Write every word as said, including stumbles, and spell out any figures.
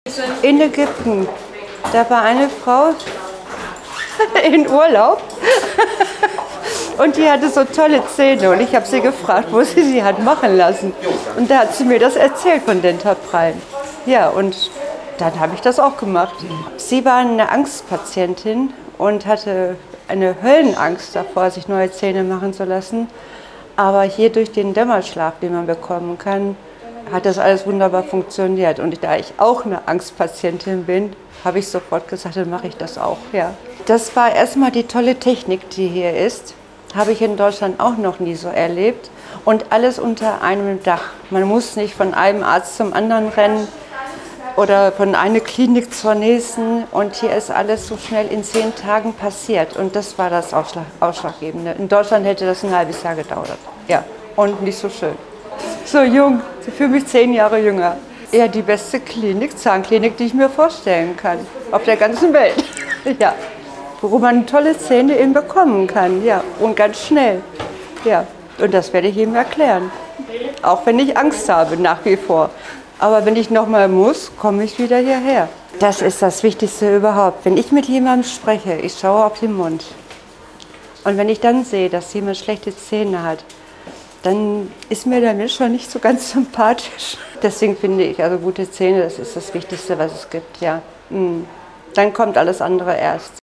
In Ägypten. Da war eine Frau in Urlaub und die hatte so tolle Zähne und ich habe sie gefragt, wo sie sie hat machen lassen. Und da hat sie mir das erzählt von Dental Prime. Ja, und dann habe ich das auch gemacht. Sie war eine Angstpatientin und hatte eine Höllenangst davor, sich neue Zähne machen zu lassen. Aber hier durch den Dämmerschlaf, den man bekommen kann, hat das alles wunderbar funktioniert. Und da ich auch eine Angstpatientin bin, habe ich sofort gesagt, dann mache ich das auch. Ja. Das war erstmal die tolle Technik, die hier ist. Habe ich in Deutschland auch noch nie so erlebt. Und alles unter einem Dach. Man muss nicht von einem Arzt zum anderen rennen oder von einer Klinik zur nächsten. Und hier ist alles so schnell in zehn Tagen passiert. Und das war das Ausschlag Ausschlaggebende. In Deutschland hätte das ein halbes Jahr gedauert. Ja, und nicht so schön. So jung, für mich zehn Jahre jünger. Ja, die beste Klinik, Zahnklinik, die ich mir vorstellen kann. Auf der ganzen Welt. Ja. Wo man tolle Zähne eben bekommen kann. Ja, und ganz schnell. Ja. Und das werde ich ihm erklären. Auch wenn ich Angst habe, nach wie vor. Aber wenn ich noch mal muss, komme ich wieder hierher. Das ist das Wichtigste überhaupt. Wenn ich mit jemandem spreche, ich schaue auf den Mund. Und wenn ich dann sehe, dass jemand schlechte Zähne hat, dann ist mir der Mensch schon nicht so ganz sympathisch. Deswegen finde ich, also gute Zähne, das ist das Wichtigste, was es gibt. Ja. Dann kommt alles andere erst.